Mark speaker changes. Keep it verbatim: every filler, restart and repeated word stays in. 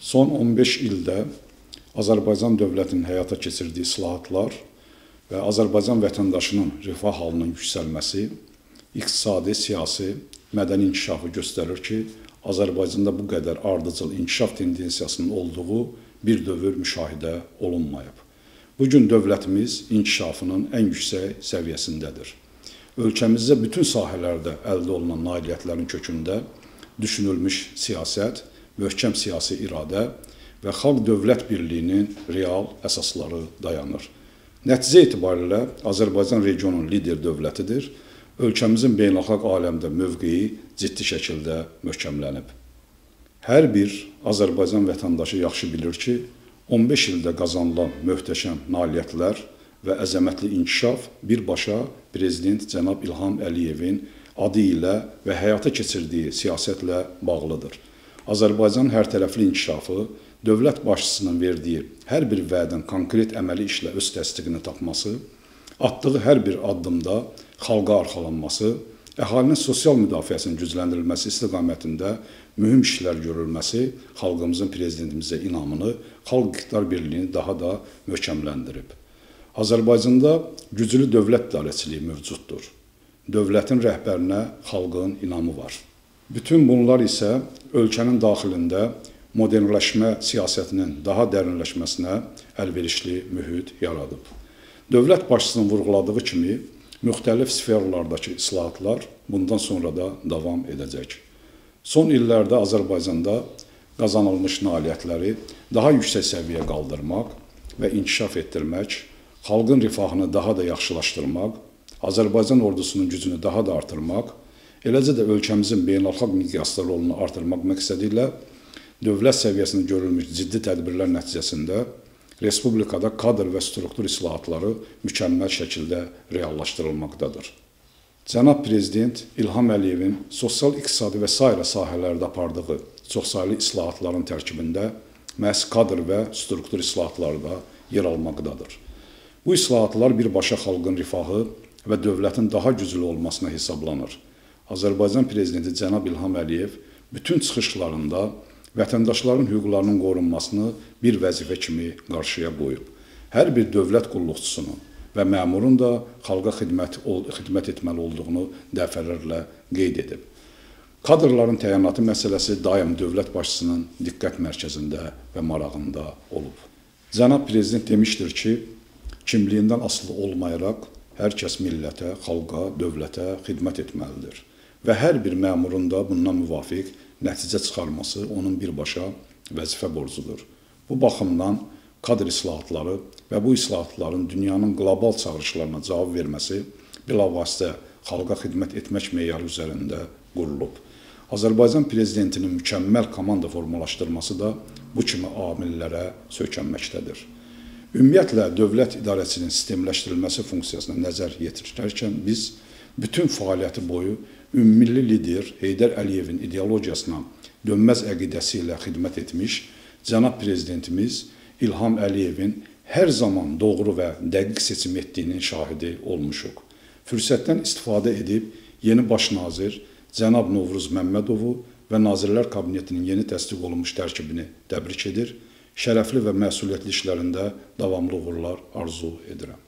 Speaker 1: Son on beş ildə Azərbaycan dövlətinin həyata keçirdiyi islahatlar və Azərbaycan vətəndaşının rifah halının yüksəlməsi, iqtisadi, siyasi, mədəni inkişafı göstərir ki, Azərbaycanda bu qədər ardıcıl inkişaf tendensiyasının olduğu bir dövr müşahidə olunmayıb. Bugün dövlətimiz inkişafının ən yüksək səviyyəsindədir. Ölkəmizdə bütün sahələrdə əldə olunan nailiyyətlərin kökündə düşünülmüş siyasət, möhkəm siyasi iradə və xalq-dövlət birliyinin real əsasları dayanır. Nəticə etibarilə Azərbaycan regionun lider dövlətidir. Ölkəmizin beynəlxalq aləmdə mövqeyi ciddi şəkildə möhkəmlənib. Hər bir Azərbaycan vətəndaşı yaxşı bilir ki, on beş ildə qazanılan möhtəşəm nailiyyətlər və əzəmətli inkişaf birbaşa Prezident cənab İlham Əliyevin adı ilə və həyata keçirdiyi siyasətlə bağlıdır. Azərbaycan hərtərəfli inkişafı, dövlət başçısının verdiyi hər bir vədin konkret əməli işlə öz təsdiqini tapması, atdığı hər bir addımda xalqa arxalanması, əhalinin sosial müdafiəsinin gücləndirilməsi istiqamətində mühüm işlər görülməsi xalqımızın prezidentimizə inamını, xalq iqtidar birliyini daha da möhkəmləndirib. Azərbaycanda güclü dövlət idarəçiliyi mövcuddur. Dövlətin rəhbərinə xalqın inamı var. Bütün bunlar isə ölkənin daxilində modernləşmə siyasətinin daha dərinləşməsinə əlverişli mühit yaradıb. Dövlət başçısının vurğuladığı kimi, müxtəlif sferlardakı islahatlar bundan sonra da davam edəcək. Son illərdə Azərbaycanda qazanılmış nailiyyətləri daha yüksək səviyyə qaldırmaq və inkişaf etdirmək, xalqın rifahını daha da yaxşılaşdırmaq, Azərbaycan ordusunun gücünü daha da artırmaq, eləcə də ölkəmizin beynəlxalq miqyasda rolunu artırmaq məqsədi ilə dövlət səviyyəsində görülmüş ciddi tədbirlər nəticəsində Respublikada kadr və struktur islahatları mükəmməl şəkildə reallaşdırılmaqdadır. Cənab Prezident İlham Əliyevin sosial-iqtisadi və sairə sahələrdə apardığı çoxsaylı islahatların tərkibində məhz kadr və struktur islahatları da yer almaqdadır. Bu islahatlar birbaşa xalqın rifahı və dövlətin daha güclü olmasına hesablanır. Azərbaycan Prezidenti cənab İlham Əliyev bütün çıxışlarında vətəndaşların hüquqlarının qorunmasını bir vəzifə kimi qarşıya qoyub. Hər bir dövlət qulluqçusunun və məmurun da xalqa xidmət, xidmət etməli olduğunu dəfələrlə qeyd edib. Kadrların təyinatı məsələsi daim dövlət başçısının diqqət mərkəzində və marağında olub. Cənab Prezident demişdir ki, kimliyindən asılı olmayaraq hər kəs millətə, xalqa, dövlətə xidmət etməlidir və hər bir məmurun da bundan müvafiq nəticə çıxarması onun birbaşa vəzifə borcudur. Bu baxımdan kadr islahatları və bu islahatların dünyanın qlobal çağırışlarına cavab verməsi bilavasitə xalqa xidmət etmək meyarı üzərində qurulub. Azərbaycan Prezidentinin mükəmməl komanda formalaşdırması da bu kimi amillərə söykənməkdədir. Ümumiyyətlə, dövlət idarəçinin sistemləşdirilməsi funksiyasına nəzər yetirirkən biz bütün fəaliyyəti boyu ümummilli lider Heydər Əliyevin ideologiyasına dönməz əqidəsi ilə xidmət etmiş cənab Prezidentimiz İlham Əliyevin hər zaman doğru və dəqiq seçim etdiyinin şahidi olmuşuq. Fürsətdən istifadə edib yeni baş nazir cənab Novruz Məmmədovu və Nazirlər Kabinetinin yeni təsdiq olunmuş tərkibini təbrik edir, şərəfli və məsuliyyətli işlərində davamlı uğurlar arzu edirəm.